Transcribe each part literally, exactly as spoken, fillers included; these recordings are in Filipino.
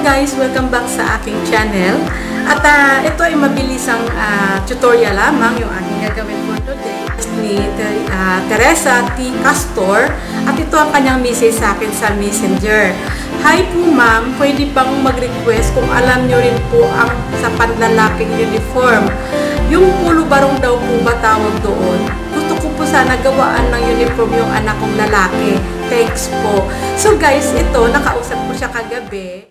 guys! Welcome back sa aking channel. At uh, ito ay mabilisang uh, tutorial lamang yung aking gagawin for today. Ni uh, Teresa T. Castor. At ito ang kanyang message sa akin sa Messenger. Hi po ma'am, pwede bang mag-request kung alam nyo rin po ang sa panlalaking uniform? Yung polo barong daw po ba tawag doon? Gusto ko po sana gawaan ng uniform yung anak kong lalaki. Thanks po. So guys, ito, nakausap ko siya kagabi.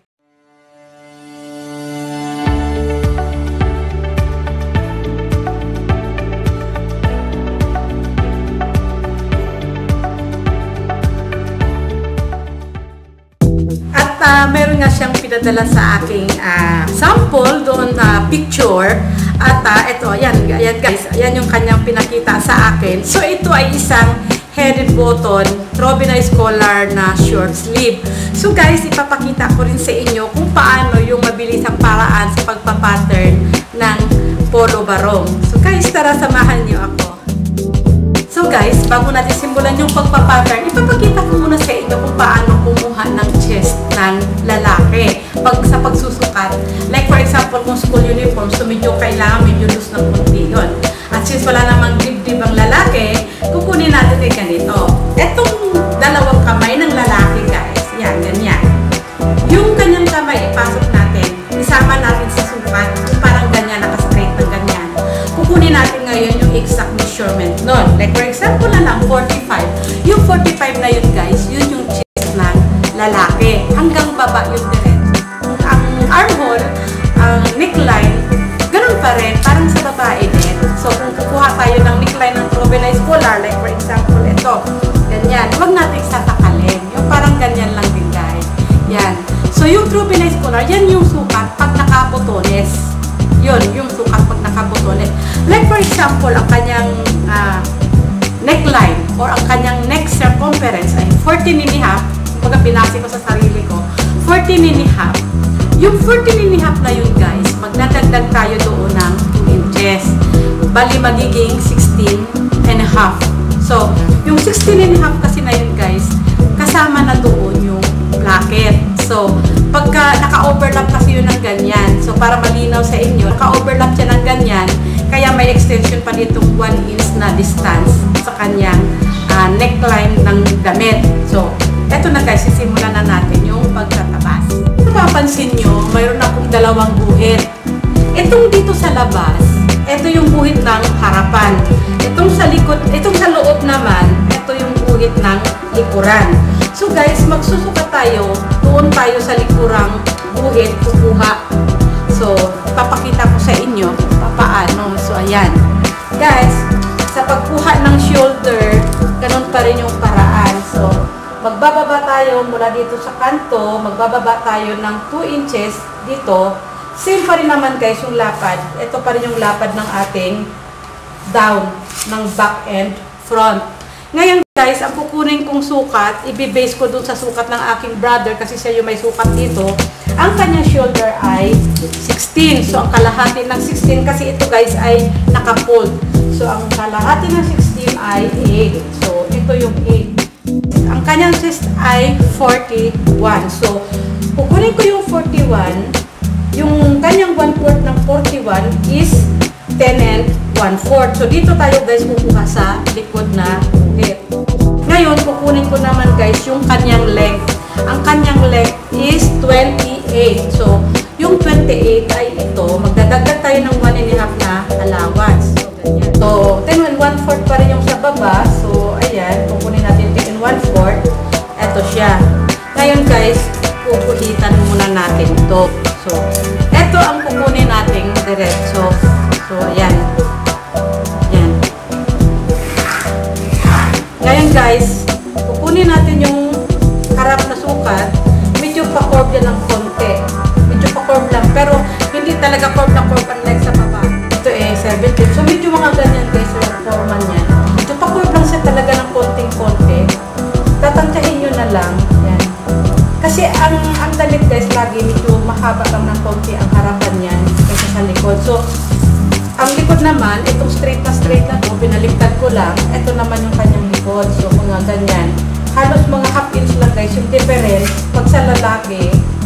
At uh, meron nga siyang pinadala sa aking uh, sample doon na uh, picture. At uh, ito, ayan, ayan guys, ayan yung kanyang pinakita sa akin. So ito ay isang headed button, Robina Scholar na short sleeve. So guys, ipapakita ko rin sa inyo kung paano yung mabilisang paraan sa pagpapattern ng polo barong. So guys, tara samahan niyo ako. So guys, bago natin simulan yung pagpapattern, ipapakita ko muna sa inyo kung paano kumuha ng chest ng lalaki pag sa pagsusukat. Like for example, kung school uniform, so medyo kailangan medyo loose ng kunti yun. At since wala namang dibdib ang lalaki, kukunin natin ay ganito. Etong dalawang kamay ng lalaki guys, yan, ganyan. Yung kanyang kamay, ipasok natin, isama natin sa sukat, yung parang ganyan, naka-straight ng ganyan. Kukunin natin ngayon yung exact measurement nun. Like for example na lang, forty-five. Yung forty-five na yun guys, yun yung chest ng lalaki. Hanggang baba yun din. Ang armhole, ang neckline, ganun pa rin, parang sa babae din. So kung kukuha tayo ng neckline ng Robina Scholar, like for example, ito, ganyan. Huwag natin sasakalin. Yung parang ganyan lang din guys. Yan. So yung Robina Scholar, yan yung sukat pag nakabotones. Yun, yung sukat pag nakabotones. Like for example, ang kanyang uh, neckline or ang kanyang neck circumference ay fourteen and a half. Pag binasi ko sa sarili ko, fourteen and a half. Yung fourteen and a half na yun guys, magdadagdag tayo doon ng two inches. Bali magiging sixteen and a half. So, yung sixteen and a half kasi na yun guys, kasama na doon yung placket. So, pagka naka-overlap kasi yun ng ganyan, so para malinaw sa inyo, naka-overlap siya ng ganyan, kaya may extension pa ditong one inch na distance sa kanyang uh, neckline ng damit. So, eto na guys, sisimulan na natin yung pagtatabas. Napapansin nyo, mayroon akong dalawang guhit. Itong dito sa labas, ito yung guhit ng harapan. Itong sa likod, itong sa loob naman, ito yung guhit ng likuran. So guys, magsusukat tayo, doon tayo sa likurang guhit, kukuha. So, papakita ko sa inyo kung paano. So, ayan. Guys, sa pagkuha ng shoulder, ganun pa rin yung paraan. So, magbababa tayo mula dito sa kanto, magbababa tayo ng two inches dito. Same pa rin naman guys yung lapad. Ito pa rin yung lapad ng ating down, ng back and front. Ngayon guys, ang kukunin kong sukat, i-base ko dun sa sukat ng aking brother kasi siya yung may sukat dito. Ang kanyang shoulder ay sixteen. So, ang kalahati ng sixteen kasi ito guys ay naka-fold. So, ang kalahati ng sixteen ay eight. So, ito yung eight. Ang kanyang chest ay forty-one. So, kukunin ko yung forty-one. Yung kanyang one-fourth ng forty-one is ten and one-fourth. So, dito tayo guys kukuha sa likod na guhit. Ngayon, kukunin ko naman guys yung kanyang length. Ang kanyang length is twenty-eight. So, yung twenty-eight ay ito. Magdadagdag tayo ng one and a half na allowance. So, ganyan. So, ten and one-fourth pa rin yung sa baba. So, ayan. Kukunin natin ten and one-fourth. Ito siya. Ngayon guys, kukuhitan muna natin ito. So, ito ang kukunin nating diretso. So, ayan. Ayan. Ngayon guys, kukunin natin yung harap na sukat. Medyo pa-curve yan ng konti. Medyo pa-curve lang. Pero, hindi talaga curve na curve unlike sa baba. Ito eh, seventeen. So, medyo mga ganyan guys, yung forman yan. Medyo pa-curve lang siya talaga ng konting-konti. Tatantyahin nyo na lang. Ayan. Kasi ang ang damit guys, lagi medyo mahaba lang ng konti ang harapan niyan kasi sa likod. So, ang likod naman, itong straight na straight na to, binaliktad ko lang. Ito naman yung kanyang likod. So, mga ganyan. Halos mga half inch lang guys yung difference. Pag sa lalaki,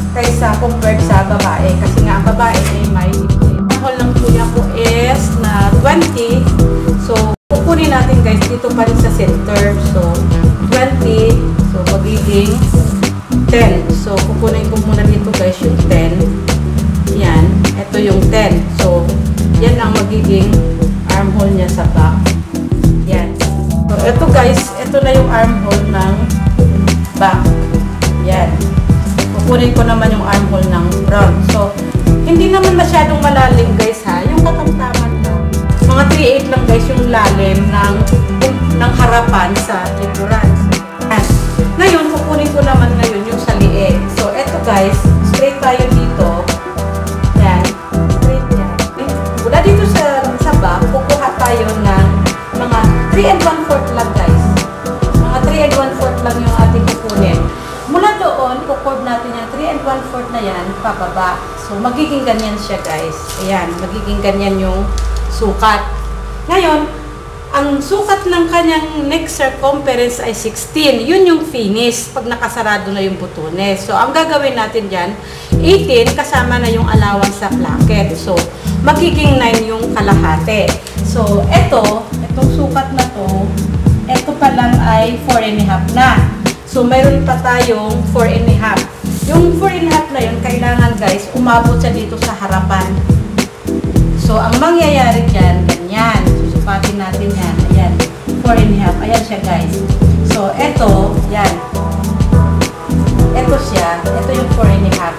kaysa compared sa babae. Kasi nga ang babae ay may dibdib. Ang hole ng kuya ko is na twenty. So, kukunin natin guys dito pa rin sa center. So, twenty. So, magiging ten. So, kukunin ko muna dito guys yung ten. Yan. Ito yung ten. So, yan ang magiging armhole niya sa back. Yan. So, ito guys, ito na yung armhole ng back. Yan. Kukunin ko naman yung armhole ng front. So, hindi naman masyadong malalim guys ha. Yung katamtaman lang. Mga three eight lang guys yung lalim ng, ng harapan sa likuran. Yan. Ngayon, kukunin ko naman ngayon yung sa liig. So, eto guys, straight tayo dito. Yan. Straight yan. Mula dito sa, sa back, kukuha tayo ng mga three and one fourth lang guys. Mga three and one fourth lang yung ating kukunin. Mula doon, kukurb natin yung three and one fourth na yan, pababa. So, magiging ganyan siya guys. Ayan, magiging ganyan yung sukat. Ngayon, ang sukat ng kanyang neck circumference ay sixteen. Yun yung finish pag nakasarado na yung butones. So, ang gagawin natin dyan, eighteen kasama na yung allowance sa placket. So, magiging nine yung kalahati. So, eto, etong sukat na to, eto pa lang ay four and a half na. So, mayroon pa tayong four and a half. Yung four and a half na yun, kailangan guys, umabot siya dito sa harapan. So, ang mangyayari dyan, ganyan. Susukatin natin yan. Ayan. four and a half. Ayan siya guys. So, eto, yan. Eto siya. Eto yung four and a half.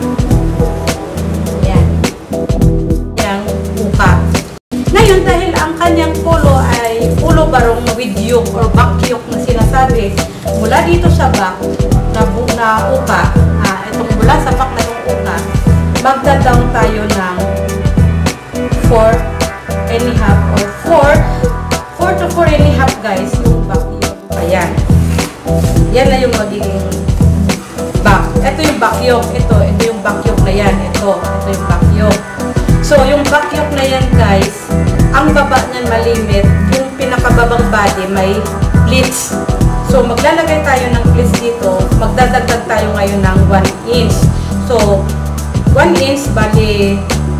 Ayan. Yang uka. Ngayon, dahil ang kanyang polo ay polo barong with yoke or back yoke na sinasabi, mula dito sa back na, na uka, ah, itong mula sa back na yung uka, magda-down tayo ng four and a half or four, four to four and a half guys, yung back yoke. Ayan. Yan na yung magiging back. Ito yung back yoke. Ito, ito yung back yoke na yan. Ito, ito yung back yoke. So, yung back yoke na yan guys, ang baba niyan malimit, yung pinakababang body may pleats. So, maglalagay tayo ng pleats dito, magdadagdag tayo ngayon ng one inch. So, one inch, bali,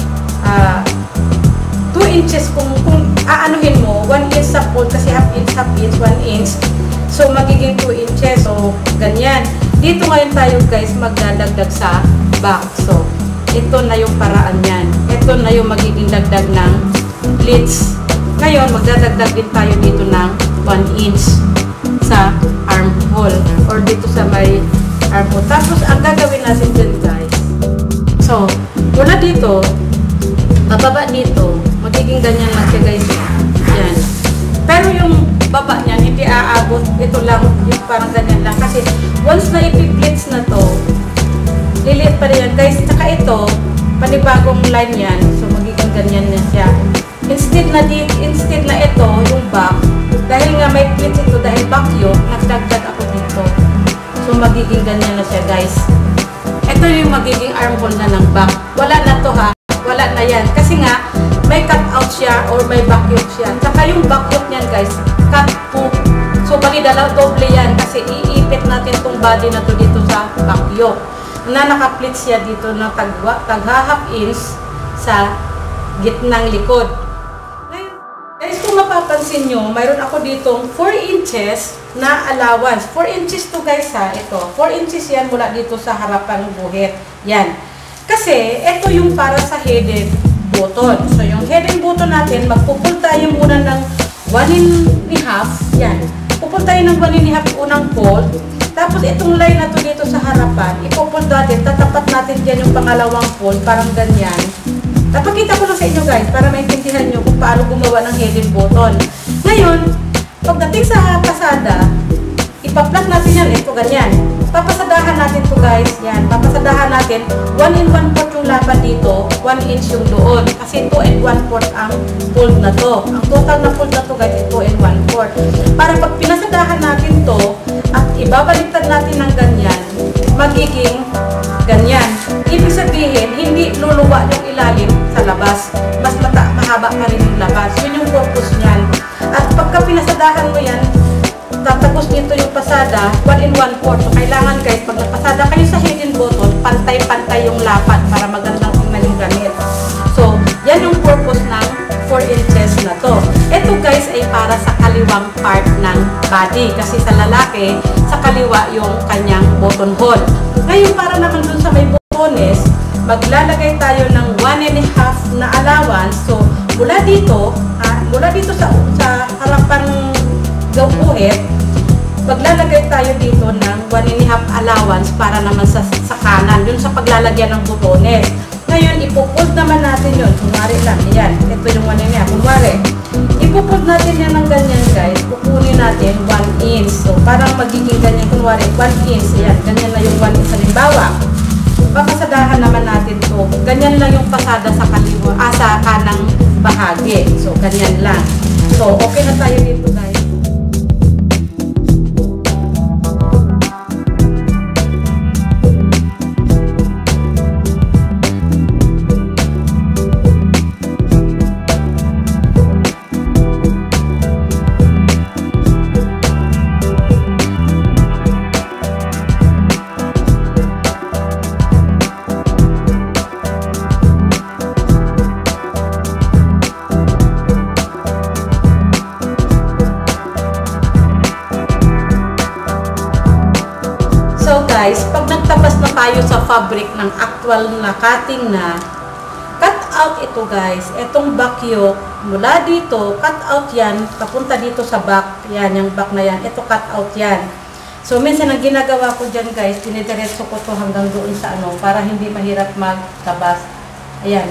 uh, two inches kung, kung aanuhin mo, one inch sa fold, kasi half inch, half inch, one inch. So, magiging two inches. So, ganyan. Dito ngayon tayo guys, magdadagdag sa back. So, ito na yung paraan yan. Ito na yung magiging dagdag ng pleats. Ngayon, magdadagdag din tayo dito ng one inch sa armhole or dito sa may armhole. Tapos, ang gagawin natin dyan guys. So, mula dito, bababa dito, magiging ganyan lang siya guys. Yan. Pero yung baba niyan, hindi aabot. Ito lang, yung parang ganyan lang. Kasi, once na ipi-pleats na to, liliit pa rin yan guys. Saka ito, panibagong line yan. So, magiging ganyan na siya. Instead na, di, instead na ito, yung back, dahil nga may pleats ito, dahil back yoke, nagdagdag ako dito. So, magiging ganyan na siya guys. Ito yung magiging armhole na ng back. Wala na to ha. Wala na yan. Kasi nga, may cut out siya or may back yoke siya. Saka yung back yoke niyan guys, cut po. So, bali dalaw doble yan kasi iipit natin tong body na to dito sa back yoke. Na naka-pleat siya dito ng tagwa, tagha half inch sa gitnang likod. Ngayon, guys, kung mapapansin nyo, mayroon ako ditong four inches na allowance. four inches to guys ha, ito. four inches yan mula dito sa harapan ng buhit. Yan. Kasi, ito yung para sa headed button. So, yung headed button natin, magpupul tayo muna ng one and a half. Yan. Pupul tayo ng one and a half unang fold. Tapos, itong line na to dito sa harapan, ipofold natin, tatapat natin dyan yung pangalawang fold, parang ganyan. Napakita ko lang sa inyo guys, para maintindihan nyo kung paano gumawa ng headed button. Ngayon, pagdating sa pasada, ipa-plug natin yan, ito ganyan. Papasadahan natin to guys, yan. Papasadahan natin, one and one fourth yung laban dito, one inch yung doon. Kasi two and one fourth ang fold na to. Ang total na fold na to guys, two and one fourth. Para pag pinasadahan natin to, at ibabaliktad natin ng ganyan, magiging ganyan. Ibig sabihin, hindi luluwa yung ilalim sa labas. Mas mata mahaba pa rin yung labas. Yun yung purpose niyan. At pagka pinasadahan mo yan, tatagos nito yung pasada, one and one fourth. So, kailangan guys, pag nagpasada kayo sa head and button, pantay-pantay yung lapad para magandang tingnan yung gamit. So, yan yung purpose ng four inches na to. Ito guys ay para sa kaliwang part ng body. Kasi sa lalaki, sa kaliwa yung kanyang button hole. Ngayon, para naman dun sa may botones, maglalagay tayo ng one and a half na allowance. So, mula dito, ha, mula dito sa, sa harapan gawuhit, maglalagay tayo dito ng one and a half allowance para naman sa, sa kanan, yun sa paglalagyan ng botones. Ngayon, ipupold naman natin yun. Kunwari lang, yan. Ito yung one and a half. Kunwari, ipupold natin yan ng ganyan guys. Kukunin natin one inch. So, parang magiging ganyan. Kunwari, one inch. Yan, ganyan na yung one inch. Halimbawa, papasadahan naman natin to. Ganyan lang yung pasada sa kaliwa, ah, sa kanang bahagi. So, ganyan lang. So, okay na tayo dito guys. Guys, pag nagtabas na tayo sa fabric ng actual na cutting na, cut out ito guys. Itong back yoke, mula dito, cut out yan, papunta dito sa back. Yan, yung back na yan. Ito cut out yan. So, minsan ang ginagawa ko dyan guys, dinidiretso ko to hanggang doon sa ano, para hindi mahirap magtabas. Ayan.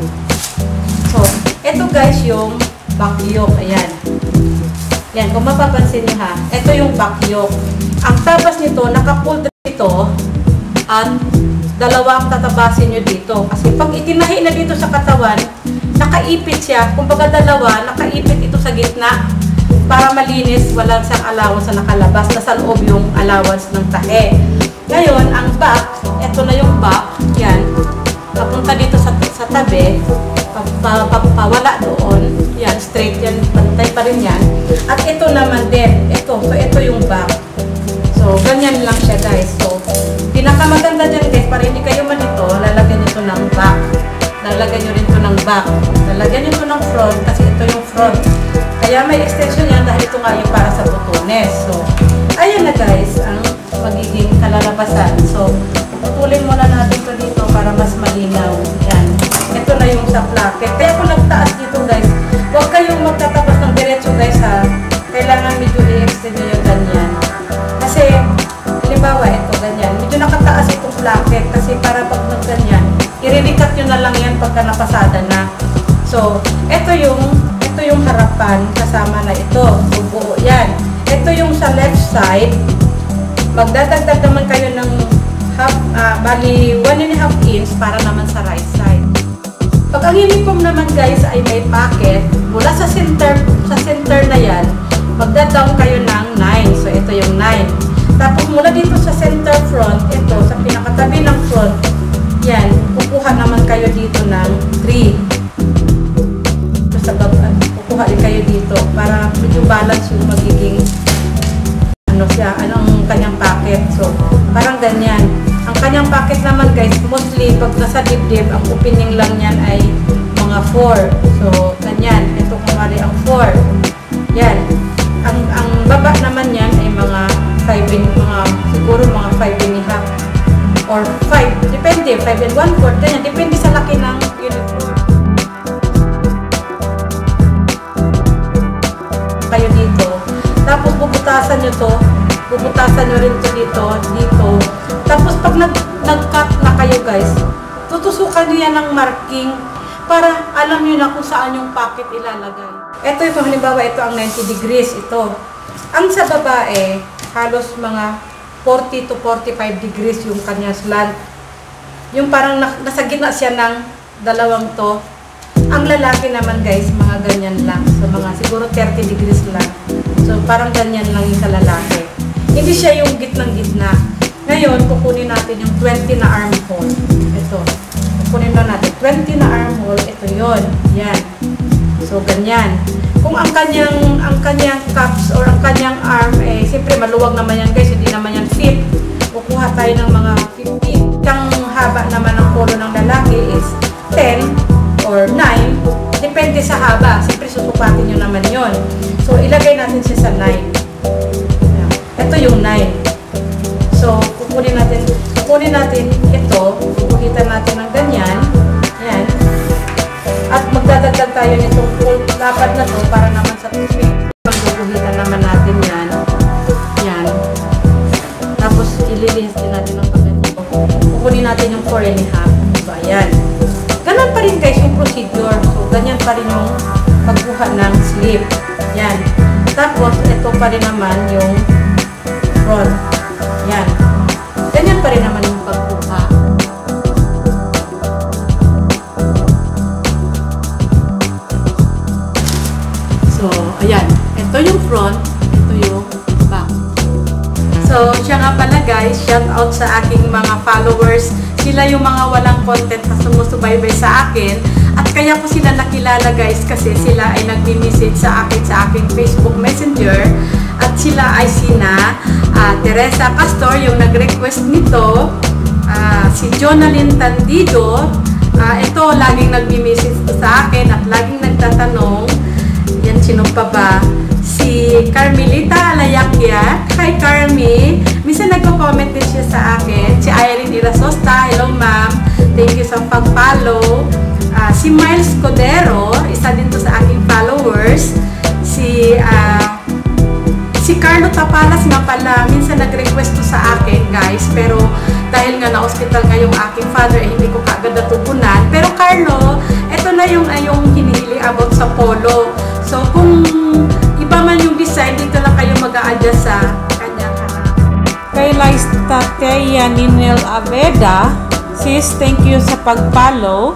So, ito guys yung back yoke. Ayan. Yan, kung mapapansin nyo ha, ito yung back yoke. Ang tabas nito, naka-pull ito at dalawa ang tatabasin nyo dito. Kasi pag itinahi na dito sa katawan, nakaipit siya. Kung baga dalawa, nakaipit ito sa gitna para malinis, walang sang allowance na nakalabas. Nasa loob yung allowance ng tahe. Ngayon, ang back, ito na yung back. Yan. Papunta dito sa, sa tabi. Pawala doon. Yan, straight yan. Pantay pa rin yan. At ito naman din. Ito. So, ito yung back. So, ganyan lang siya guys. So, pinakamaganda dyan guys, para hindi kayo manito, lalagyan nyo ng back. Lalagyan nyo rin ito ng back. Lalagyan nyo ito ng front, kasi ito yung front. Kaya may extension yan dahil ito nga yung para sa botones. So, ayan na guys, ang magiging kalalabasan. So, puputulin muna natin ito dito para mas malinaw. Yan. Ito na yung sa placket. Kaya kung nagtaas dito guys, huwag kayong magtatapos ng diretso guys ha. Kailangan medyo i-extend nyo yung ganyan. Kasi, halimbawa, ito, ganyan. Medyo nakataas itong placket kasi para pag nagganyan, i-relikat nyo na lang yan pagka napasada na. So, ito yung, ito yung harapan kasama na ito. So, buo yan. Ito yung sa left side. Magdadagdag naman kayo ng half, uh, bali, one and a half inch para naman sa right side. Pag ang uniform naman guys ay may pocket, mula sa center, sa center na yan, magda-down kayo ng nine. So, ito yung nine. Tapos, mula dito sa center front, ito, sa pinakatabi ng front, yan, kukuha naman kayo dito ng three. So, sa baba, kukuha din kayo dito para medyo balance yung magiging ano siya, anong kanyang pocket. So, parang ganyan. Ang kanyang pocket naman guys, mostly, pag nasa dibdib, ang opening lang yan ay mga four. So, ganyan. Ito kumari ang four. Yan. Ang, ang baba naman yan ay mga five, mga, siguro mga five and a half or five, depende, five and one fourth, ganyan, depende sa laki ng uniform. Kayo dito, tapos bubutasan nyo to, bubutasan nyo rin to dito, dito, tapos pag nag, nag-cut na kayo guys, tutusukan nyo yan ng marking para alam nyo na kung saan yung pocket ilalagay. Ito, ito, halimbawa, ito ang ninety degrees, ito. Ang sa babae, halos mga forty to forty-five degrees yung kanya slant. Yung parang na, nasa gitna siya ng dalawang to. Ang lalaki naman guys, mga ganyan lang. So, mga siguro thirty degrees lang. So, parang ganyan lang yung sa lalaki. Hindi siya yung gitnang-gitna. Ngayon, kukunin natin yung twenty na armhole. Ito. Kukunin na natin. twenty na armhole. Ito yon. Yan. So, ganyan. Kung ang kanyang ang kanyang cups or ang kanyang arm, eh, siyempre maluwag naman yan guys, hindi naman yan fit. Kukuha tayo ng mga fifteen. Ang haba naman ng polo ng lalaki is ten or nine. Depende sa haba. Siyempre susukatin nyo naman yon. So, ilagay natin siya sa nine. Ito yung nine. So, kukunin natin, kukunin natin ito. Kukuhitan natin ng ganyan. Ayan. At magdadagdag tayo nitong full lapad na to para naman sa tubig. Magkukuhitan naman natin yan. Yan. Tapos, ililihis din natin ng pagganito. Kukunin natin yung four and a half. So, ayan. Ganun pa rin guys yung procedure. So, ganyan pa rin yung pagkuha ng sleeve. Yan. Tapos, ito pa rin naman yung front. Yan. Ganyan pa rin naman yung pagkuha. So, ayan. Ito yung front. Ito yung back. So, siya nga pala guys, shout out sa aking mga followers. Sila yung mga walang content na sumusubaybay sa akin. At kaya ko sila nakilala guys kasi sila ay nagmi-message sa akin sa aking Facebook Messenger. At sila ay sina uh, Teresa Pastor, yung nag-request nito. Uh, si Jonalyn Tandido. Uh, ito, laging nagmi-message sa akin at laging nagtatanong. Yan, sino pa ba? Si Carmelita Alayakya. Hi Carmi. Minsan nagko-comment din siya sa akin. Si Irene Irasosta. Hello ma'am. Thank you sa pag-follow. Uh, si Miles Codero. Isa din to sa aking followers. Si uh, si Carlo Tapalas nga pala. Minsan nag-request to sa akin guys. Pero dahil nga na-hospital nga yung aking father, eh, hindi ko kaagad natutunan. Pero Carlo, ito na yung, uh, yung hinihili about sa polo. So kung iba man yung design, dito lang kayo mag-a-adjust sa kanyang harap. Kay Laista Teya Ninel Aveda, sis, thank you sa pag-follow.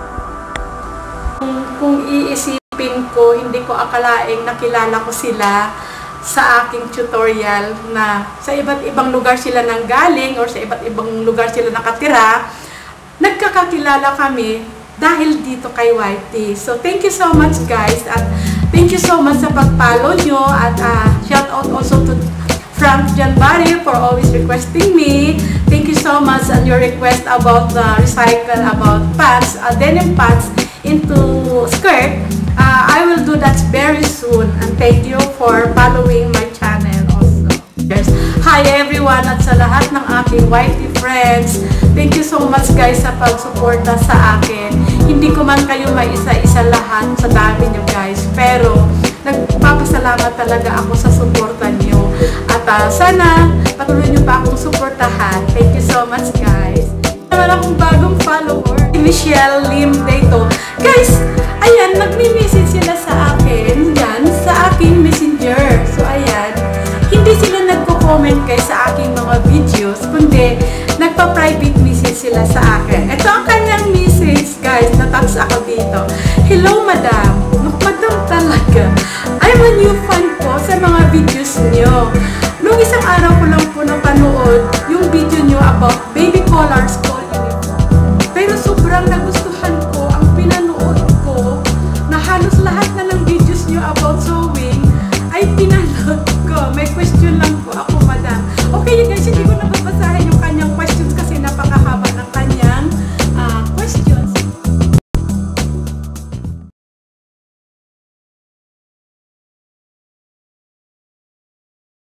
Kung, kung iisipin ko, hindi ko akalaing nakilala ko sila sa aking tutorial na sa iba't ibang lugar sila nang galing or sa iba't ibang lugar sila nakatira. Nagkakakilala kami dahil dito kay Y T. So, thank you so much guys at thank you so much sa pag-follow nyo at uh, shout out also to Frank Janbari for always requesting me. Thank you so much on your request about the recycle, about pants, uh, denim pants into skirt. Uh, I will do that very soon and thank you for following my channel also. Hi everyone at sa lahat ng aking Y T friends. Thank you so much guys sa pagsuporta sa akin. Hindi ko man kayo maisa-isa lahat sa dami nyo guys. Pero nagpapasalamat talaga ako sa suporta nyo. At uh, sana patuloy nyo pa akong suportahan. Thank you so much guys. Naman akong bagong follower. Michelle Lim Dato. Guys, ayan, nagmi-message sila sa akin. Yan, sa aking messenger. So ayan, hindi sila nagko-comment guys sa aking mga videos. Kundi nagpa-private message sila sa akin. Ito ang kanyang message guys. Natags ako dito. Hello madam. Madam talaga. I'm a new fan po sa mga videos nyo. Nung isang araw ko lang po napanood yung video nyo about baby collar school uniform. Pero sobrang nagustuhan ko ang pinanood ko na halos lahat na ng videos nyo about sewing ay pinanood ko. May question lang po ako madam. Okay guys, hindi ko